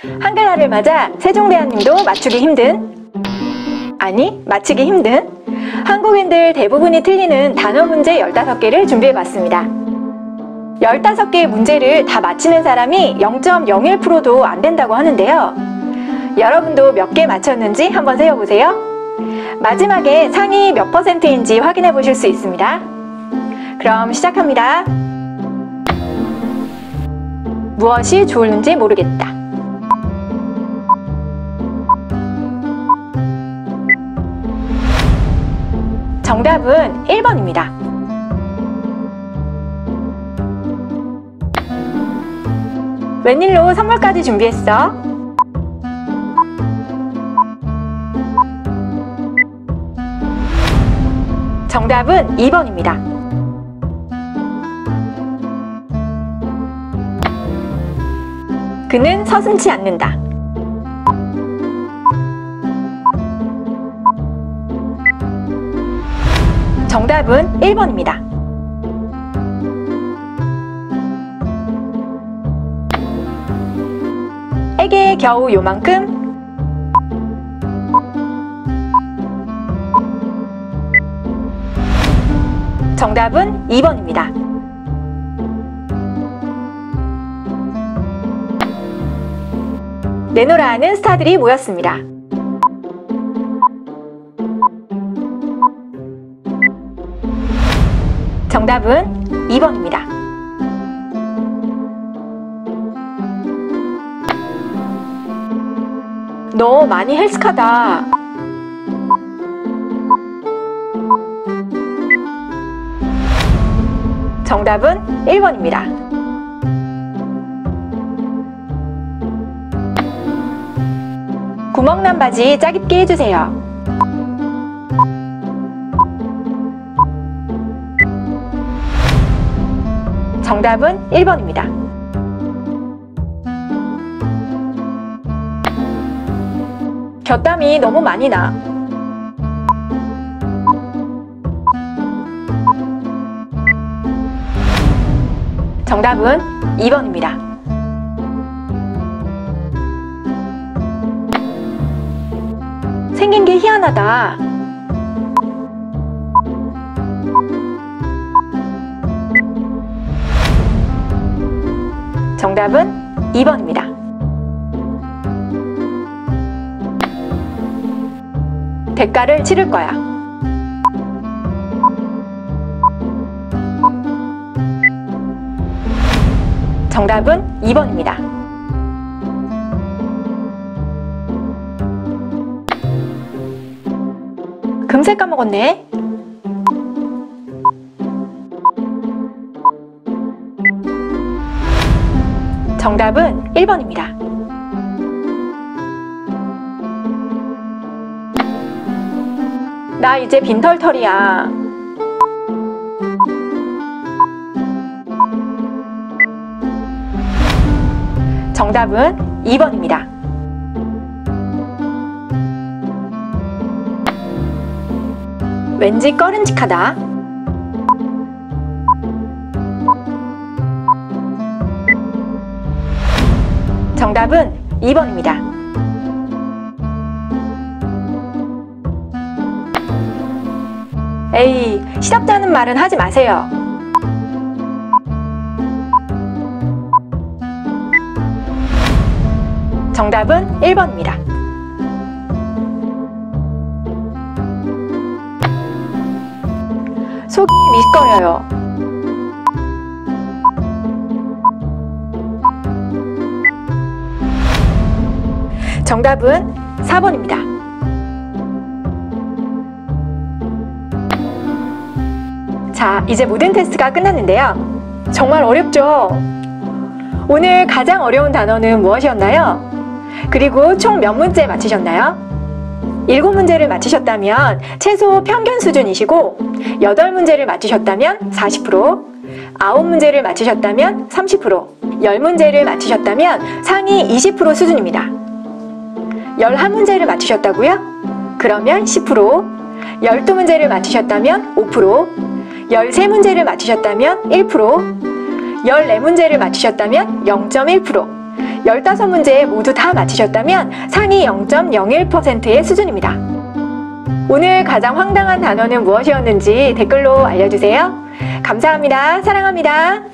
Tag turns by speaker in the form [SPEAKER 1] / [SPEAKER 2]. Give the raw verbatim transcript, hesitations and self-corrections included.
[SPEAKER 1] 한글날을 맞아 세종대왕님도 맞추기 힘든, 아니 맞히기 힘든 한국인들 대부분이 틀리는 단어 문제 열다섯 개를 준비해봤습니다. 열다섯 개의 문제를 다 맞히는 사람이 영 점 영일 퍼센트도 안 된다고 하는데요. 여러분도 몇 개 맞췄는지 한번 세어보세요. 마지막에 상위 몇 퍼센트인지 확인해 보실 수 있습니다. 그럼 시작합니다. 무엇이 좋을지 모르겠다. 정답은 일 번입니다. 웬일로 선물까지 준비했어? 정답은 이 번입니다. 그는 서슴지 않는다. 정답은 일 번입니다. 에게 겨우 요만큼? 정답은 이 번입니다. 내노라 하는 스타들이 모였습니다. 정답은 이 번입니다. 너 많이 헬스카다. 정답은 일 번입니다. 구멍난 바지 짜깁게 해주세요. 정답은 일 번입니다. 곁땀이 너무 많이 나. 정답은 이 번입니다. 생긴 게 희한하다. 정답은 이 번입니다. 대가를 치를 거야. 정답은 이 번입니다. 금세 까먹었네. 정답은 일 번입니다. 나 이제 빈털털이야. 정답은 이 번입니다. 왠지 꺼른직하다. 정답은 이 번입니다. 에이, 시답다는 말은 하지 마세요. 정답은 일 번입니다. 속이 미식거려요. 정답은 사 번입니다. 자, 이제 모든 테스트가 끝났는데요. 정말 어렵죠? 오늘 가장 어려운 단어는 무엇이었나요? 그리고 총 몇 문제 맞히셨나요? 일곱 문제를 맞히셨다면 최소 평균 수준이시고, 여덟 문제를 맞히셨다면 사십 퍼센트, 아홉 문제를 맞히셨다면 삼십 퍼센트, 십 문제를 맞히셨다면 상위 이십 퍼센트 수준입니다. 열한 문제를 맞히셨다고요? 그러면 십 퍼센트, 열두 문제를 맞히셨다면 오 퍼센트, 열세 문제를 맞히셨다면 일 퍼센트, 열네 문제를 맞히셨다면 영 점 일 퍼센트, 열다섯 문제 모두 다 맞히셨다면 상위 영 점 영일 퍼센트의 수준입니다. 오늘 가장 황당한 단어는 무엇이었는지 댓글로 알려주세요. 감사합니다. 사랑합니다.